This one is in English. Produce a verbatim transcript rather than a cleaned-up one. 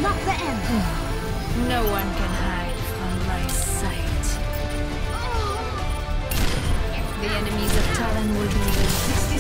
not the end. No one can hide from my sight. The enemies of Talon will be